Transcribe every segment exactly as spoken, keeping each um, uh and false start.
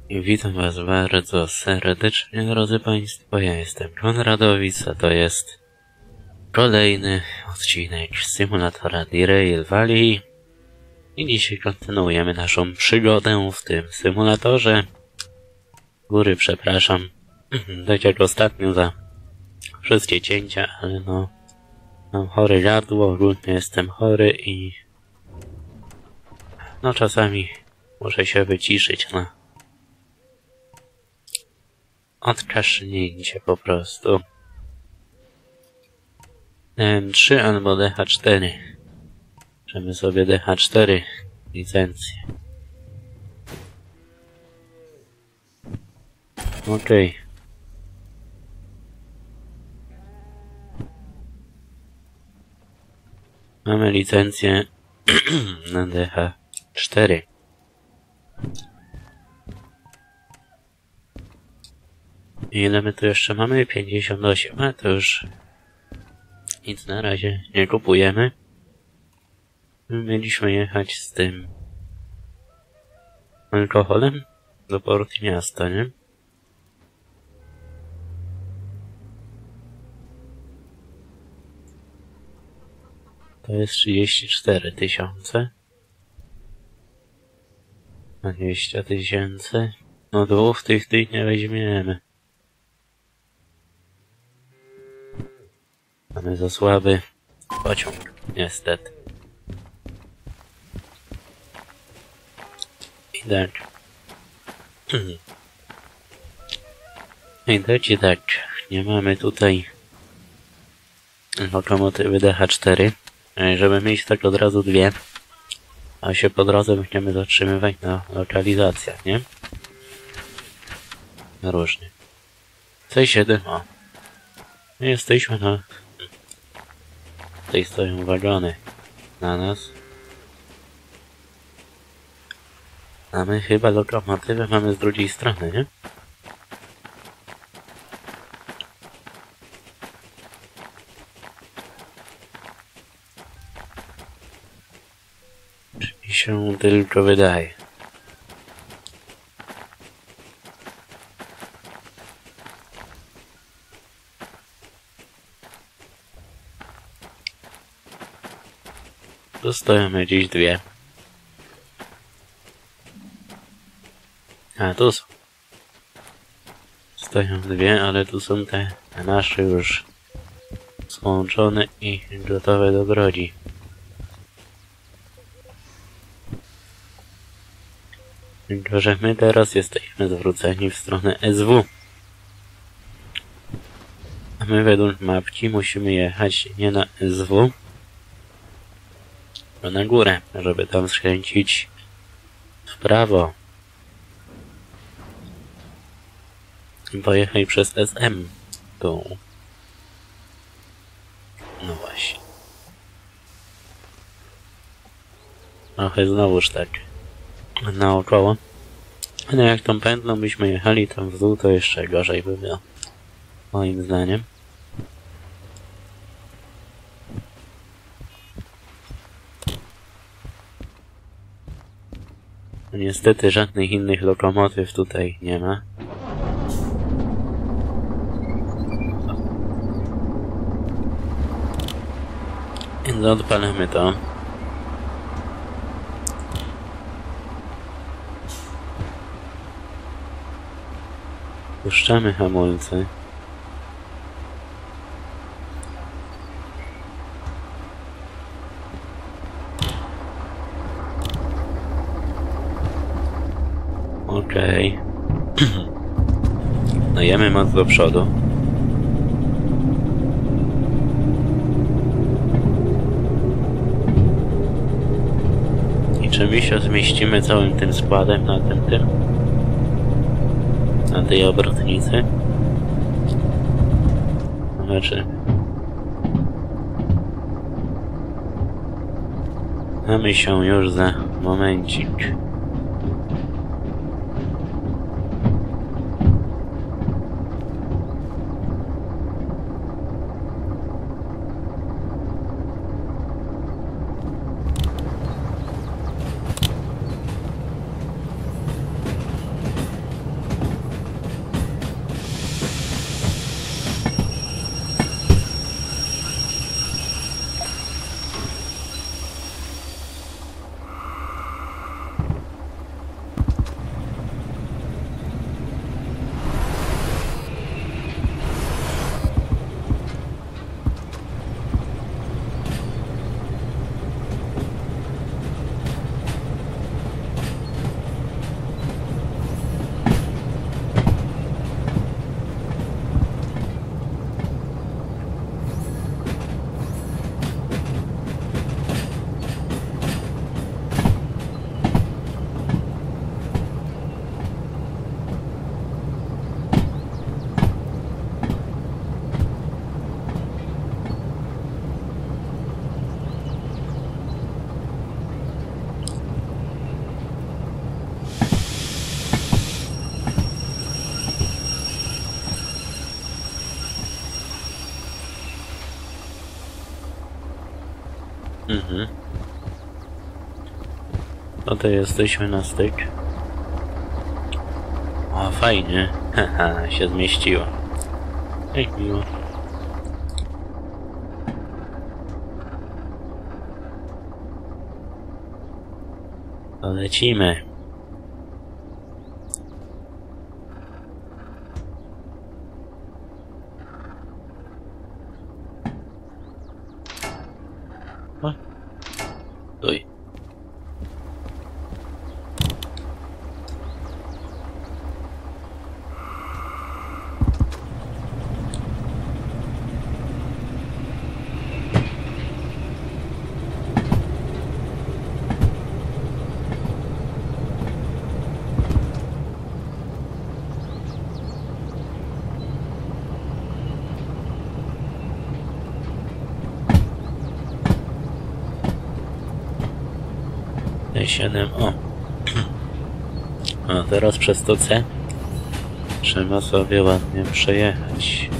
I witam was bardzo serdecznie, drodzy państwo. Ja jestem Konradowic, a to jest kolejny odcinek symulatora Derail Valley. I dzisiaj kontynuujemy naszą przygodę w tym symulatorze. Góry przepraszam, tak jak ostatnio za wszystkie cięcia, ale no... Mam chore gardło, ogólnie jestem chory i... No czasami muszę się wyciszyć na... odkasznięcie po prostu. M trzy albo D H cztery. Bierzemy sobie D H cztery licencję. Okej. Okay. Mamy licencję na D H cztery. Ile my tu jeszcze mamy? pięćdziesiąt osiem, a to już nic na razie nie kupujemy. My mieliśmy jechać z tym alkoholem do portu miasta, nie? To jest trzydzieści cztery tysiące. dwadzieścia tysięcy. No dwóch tych tych nie weźmiemy. Mamy za słaby pociąg, niestety. I tak. I tak i tak. Nie mamy tutaj lokomotywy D H cztery. Żeby mieć tak od razu dwie, a się po drodze będziemy zatrzymywać na lokalizacjach, nie? Różnie. C siedem, o. Jesteśmy na... Tutaj stoją wagony na nas. A my chyba lokomotywę mamy z drugiej strony, nie? Mi się tylko wydaje. Dostajemy dziś dwie. A tu są. Stoją dwie, ale tu są te nasze już złączone i gotowe do brodzi. Tylko że my teraz jesteśmy zwróceni w stronę S W. A my według mapki musimy jechać nie na S W, a na górę, żeby tam skręcić w prawo. I pojechać przez S M. Tu. No właśnie. Trochę znowuż tak naokoło. No jak tą pętlą byśmy jechali tam w dół, to jeszcze gorzej by było. Moim zdaniem. Niestety żadnych innych lokomotyw tutaj nie ma. Więc odpalamy to. Puszczamy hamulce. Okej. Okay. Dajemy moc do przodu. I czy my się zmieścimy całym tym składem na tym tym? Na tej obrotnicy? Znaczy... Mamy się już za momencik. Mhm. No to jesteśmy na styk. O, fajnie. Haha, się zmieściło. Jak miło. To lecimy. O. Oj. siedem, o. A teraz przez to C trzeba sobie ładnie przejechać.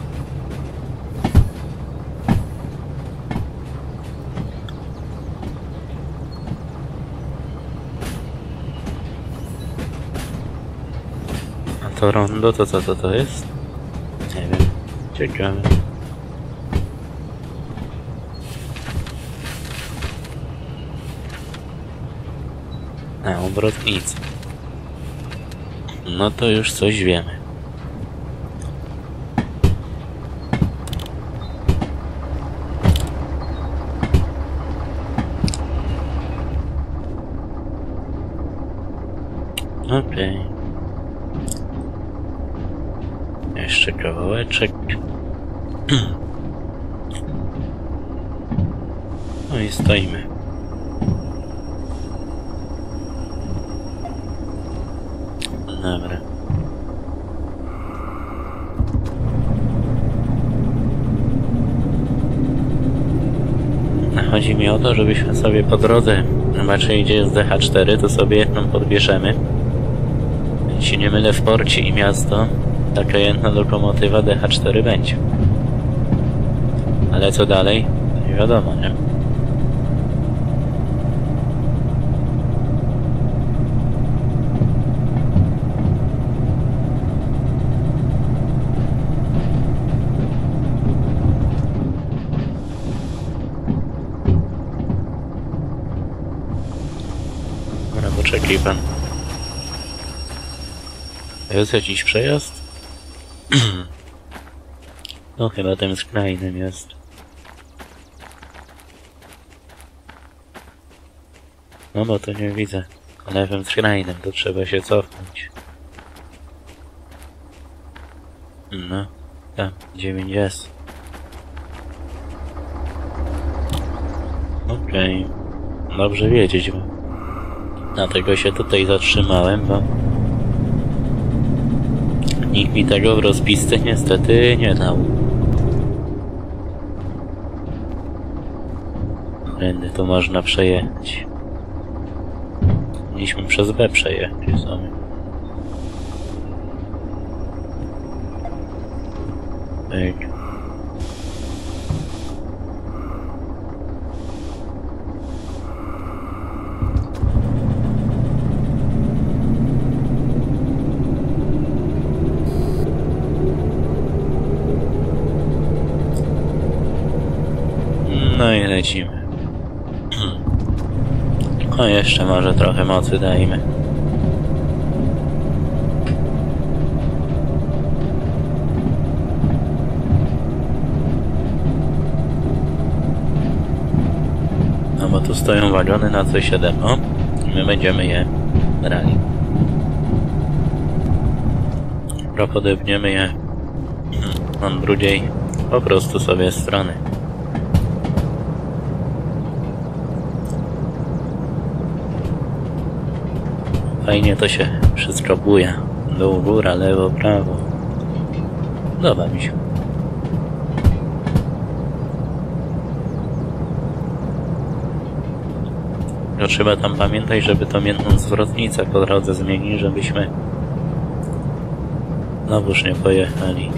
A to rondo to co to, to jest? Nie wiem. Ciekawe. A, obrotnicy. No to już coś wiemy. Okej. Okay. Jeszcze kawałeczek. No i stoimy. Dobra. Chodzi mi o to, żebyśmy sobie po drodze zobaczyli, gdzie jest D H cztery, to sobie jedną podbierzemy. Jeśli nie mylę, w porcie i miasto taka jedna lokomotywa D H cztery będzie. Ale co dalej? Nie wiadomo, nie? Poczekaj pan. Jest jakiś przejazd? No chyba tym skrajnym jest. No bo to nie widzę. Lewym skrajnym to trzeba się cofnąć. No, tam, dziewięć jest. Okej. Okay. Dobrze wiedzieć, bo dlatego się tutaj zatrzymałem, bo nikt mi tego w rozpisce niestety nie dał. Tędy tu można przejechać. Mieliśmy przez B przejechać sobie. Tak. No i lecimy. O, jeszcze może trochę mocy dajmy. No bo tu stoją wagony na C siedem. O, my będziemy je brali. Propodobniemy je on drugiej po prostu sobie strony. Fajnie to się wszystko buja. Dół, góra, lewo, prawo. Podoba mi się. No trzeba tam pamiętać, żeby tą jedną zwrotnicę po drodze zmienić, żebyśmy znowuż nie pojechali.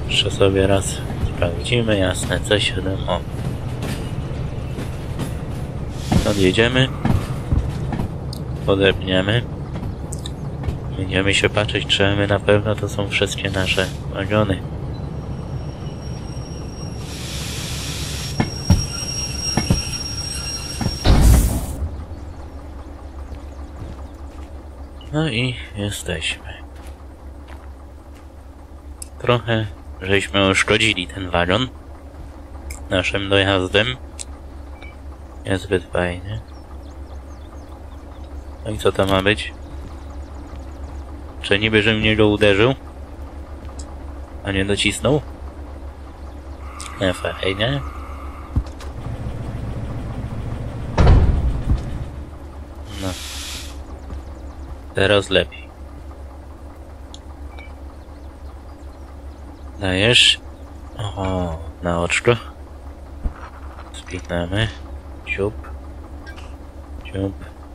Jeszcze sobie raz sprawdzimy, jasne, C siedem, o. Odjedziemy. Podepniemy. Będziemy się patrzeć, czy my na pewno to są wszystkie nasze wagony. No i jesteśmy. Trochę żeśmy uszkodzili ten wagon naszym dojazdem. Niezbyt fajnie. No i co to ma być? Czy niby, że mnie go uderzył? A nie docisnął? Nie fajnie. No. Teraz lepiej. Dajesz? O, na oczko. Spinamy. Ciup. Ciup.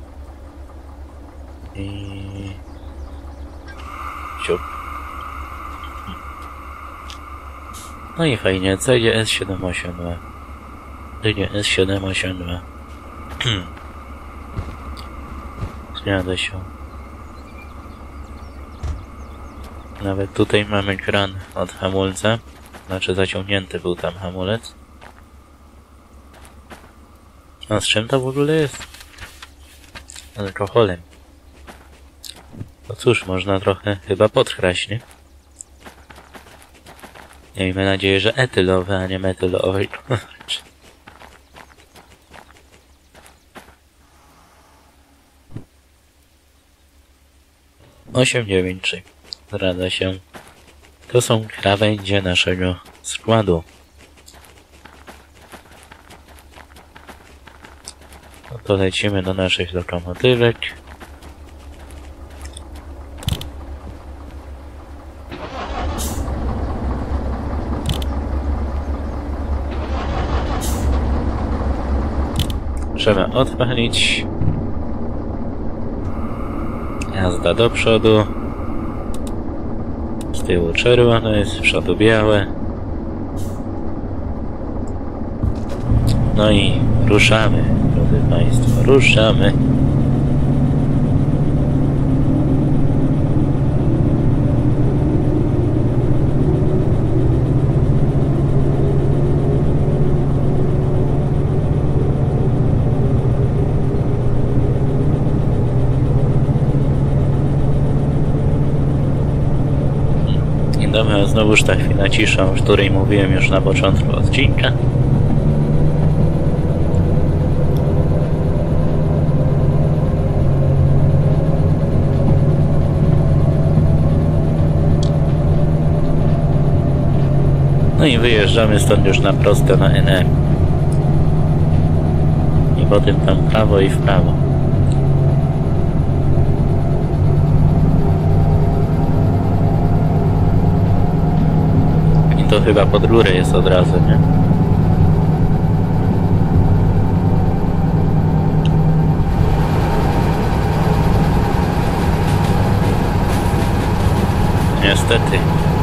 I... ciup. No i fajnie. C G S siedem osiem dwa. C G S siedem osiem dwa. Zgadza się. Nawet tutaj mamy kran od hamulca. Znaczy zaciągnięty był tam hamulec. A z czym to w ogóle jest? Alkoholem. No cóż, można trochę chyba podkraść, nie? Miejmy nadzieję, że etylowy, a nie metylowy. osiem dziewięć trzy. Zgadza się. To są krawędzie naszego składu. No to lecimy do naszych lokomotywek. Trzeba odpalić. Jazda do przodu. Z tyłu czerwone, jest z przodu białe. No i ruszamy, drodzy Państwo, ruszamy. Dobra, znowuż ta chwila cisza, o której mówiłem już na początku odcinka. No i wyjeżdżamy stąd już na prosto na N E. I potem tam w prawo i w prawo. To chyba pod górę jest od razu, nie? Niestety.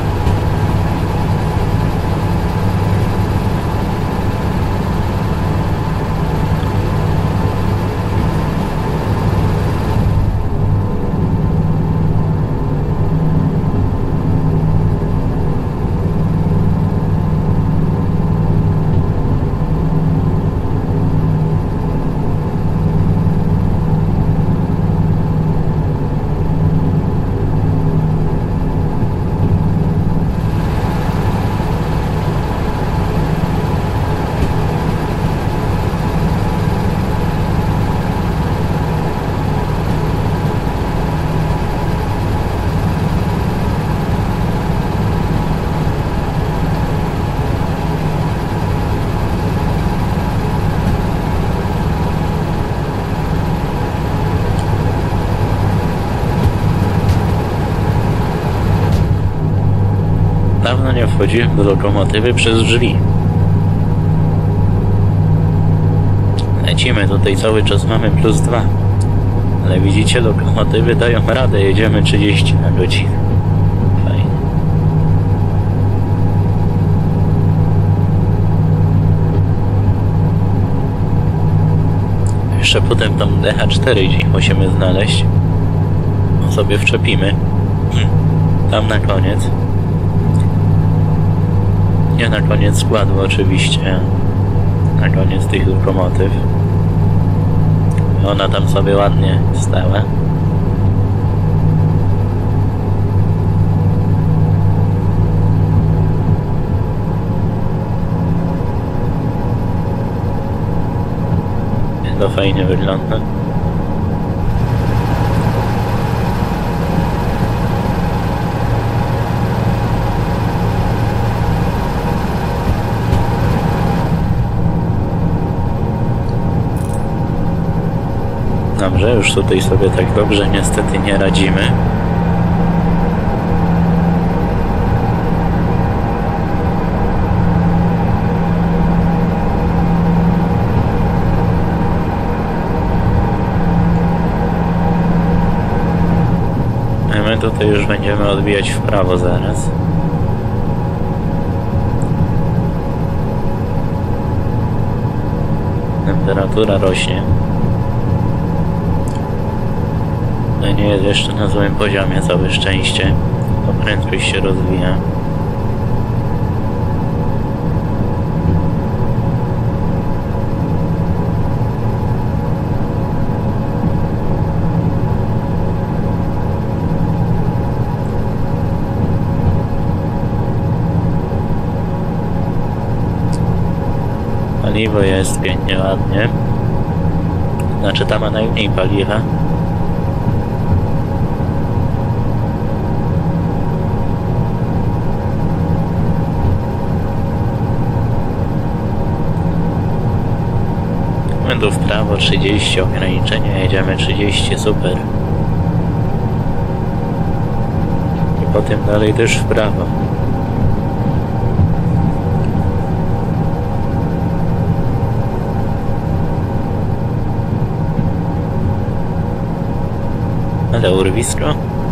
Dawno nie wchodziłem do lokomotywy przez drzwi. Lecimy, tutaj cały czas mamy plus dwa. Ale widzicie, lokomotywy dają radę, jedziemy trzydzieści na godzinę. Fajnie. jeszcze potem tą D H cztery gdzieś musimy znaleźć. Sobie wczepimy. Tam na koniec. Nie na koniec składu oczywiście. Na koniec tych lokomotyw. Ona tam sobie ładnie stała. To fajnie wygląda. Dobrze, już tutaj sobie tak dobrze niestety nie radzimy. My tutaj już będziemy odbijać w prawo zaraz. Temperatura rośnie. No nie jest jeszcze na złym poziomie, całe szczęście. To prędkość się rozwija. Paliwo jest pięknie, ładnie. Znaczy ta ma najmniej paliwa. Tu w prawo trzydzieści, ograniczenia, jedziemy trzydzieści, super. I potem dalej też w prawo. Ale urwisko.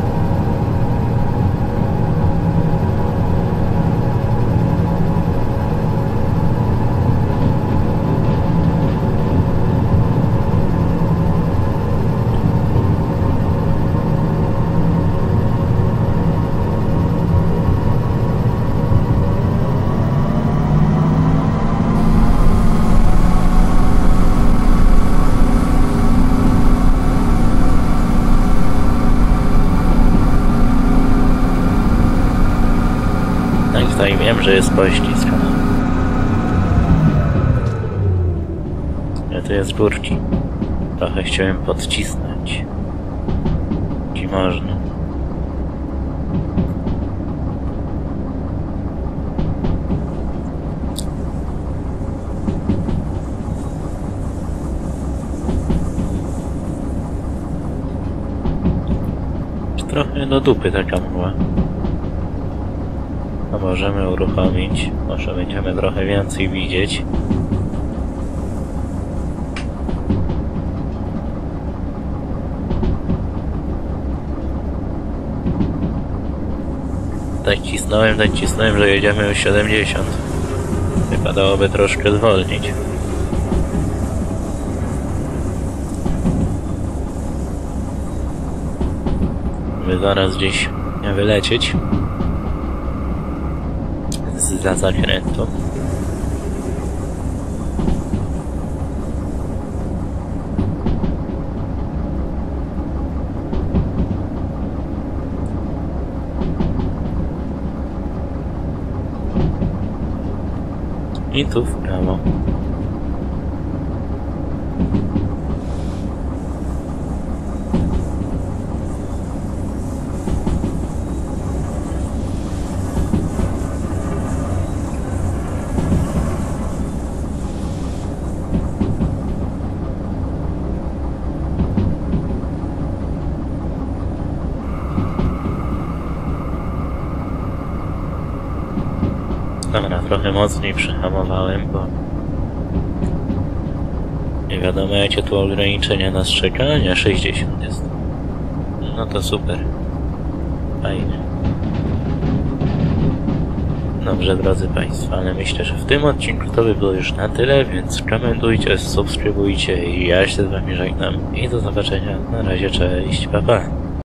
Tutaj wiem, że jest pościsk. Ale to jest górki. Trochę chciałem podcisnąć. Ci można. Trochę do dupy taka mgła. No możemy uruchomić, może będziemy trochę więcej widzieć. Tak cisnąłem, tak cisnąłem, że jedziemy już siedemdziesiąt. Wypadałoby troszkę zwolnić. By zaraz gdzieś nie wylecieć za zakrętu. I tu w prawo. Dobra, trochę mocniej przyhamowałem, bo nie wiadomo jakie tu ograniczenia nas czeka, nie, sześćdziesiąt jest. No to super. Fajnie. dobrze, drodzy Państwo, ale myślę, że w tym odcinku to by było już na tyle, więc komentujcie, subskrybujcie i ja się z Wami żegnam i do zobaczenia. Na razie, cześć, pa pa.